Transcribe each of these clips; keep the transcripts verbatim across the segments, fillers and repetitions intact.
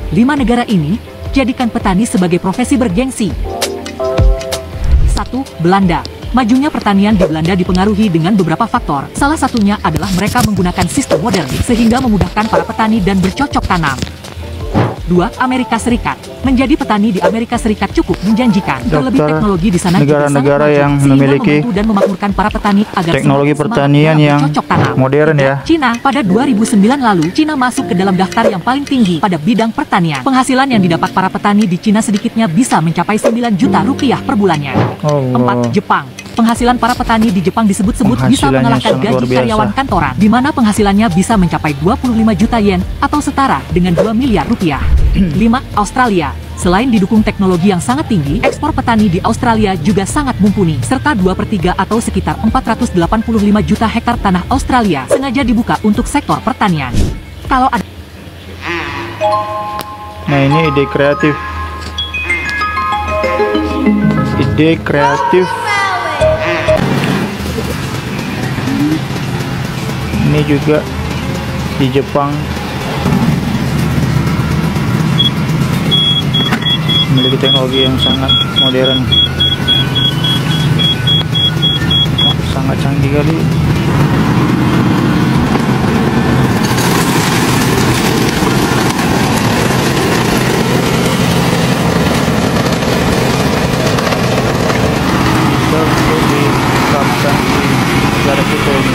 Lima negara ini jadikan petani sebagai profesi bergengsi. Satu. Belanda. Majunya pertanian di Belanda dipengaruhi dengan beberapa faktor. Salah satunya adalah mereka menggunakan sistem modern sehingga memudahkan para petani dan bercocok tanam. Dua. Amerika Serikat. Menjadi petani di Amerika Serikat cukup menjanjikan. Terlebih teknologi di sana negara-negara yang memiliki dan memakmurkan para petani agar teknologi pertanian yang modern ya. Cina pada dua ribu sembilan lalu, Cina masuk ke dalam daftar yang paling tinggi pada bidang pertanian. Penghasilan yang didapat para petani di Cina sedikitnya bisa mencapai sembilan juta rupiah per bulannya. Oh, Empat. Jepang. Penghasilan para petani di Jepang disebut-sebut bisa mengalahkan gaji karyawan kantoran, di mana penghasilannya bisa mencapai dua puluh lima juta yen atau setara dengan dua miliar rupiah. Lima. Australia. Selain didukung teknologi yang sangat tinggi, ekspor petani di Australia juga sangat mumpuni, serta dua per tiga atau sekitar empat ratus delapan puluh lima juta hektar tanah Australia sengaja dibuka untuk sektor pertanian. Kalau ada... Nah, ini ide kreatif. Ide kreatif. Ini juga di Jepang memiliki teknologi yang sangat modern, sangat canggih kali. Bisa untuk diterapkan di negara kita ini.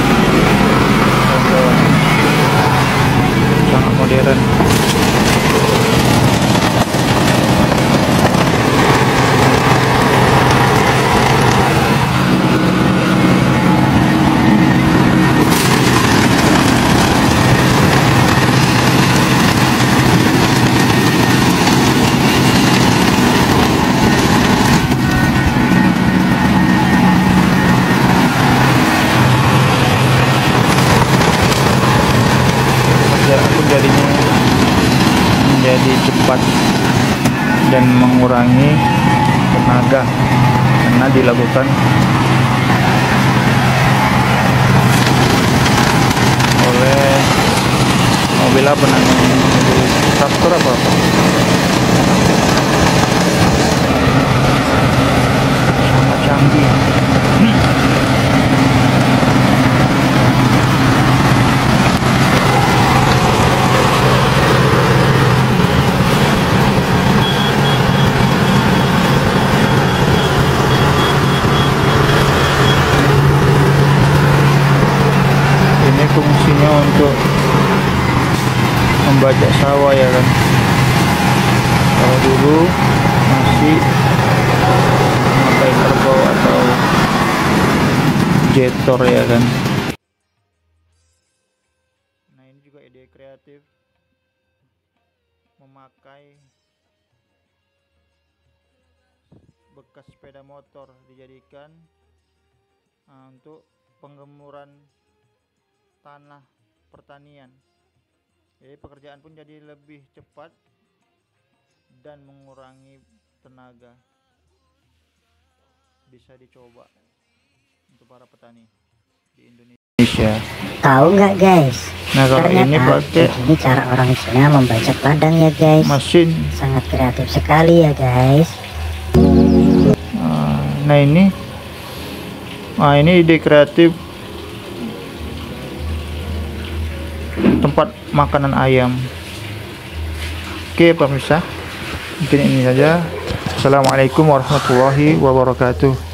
Sangat modern. Jadinya menjadi cepat dan mengurangi tenaga karena dilakukan oleh mobil apa namanya, mobil traktor apa apa sangat canggih. Fungsinya untuk membajak sawah ya kan. Kalau dulu masih memakai kerbau atau jetor ya kan. Nah, ini juga ide kreatif, memakai bekas sepeda motor dijadikan uh, untuk penggemuran tanah pertanian. Jadi pekerjaan pun jadi lebih cepat dan mengurangi tenaga. Bisa dicoba untuk para petani di Indonesia. Tahu nggak guys? Nah, kalau ternyata ini pakai ini cara orang Cina membajak ladang ya guys. Mesin. Sangat kreatif sekali ya guys. Nah ini, nah ini ide kreatif tempat makanan ayam. Oke pemirsa, mungkin ini saja. Assalamualaikum warahmatullahi wabarakatuh.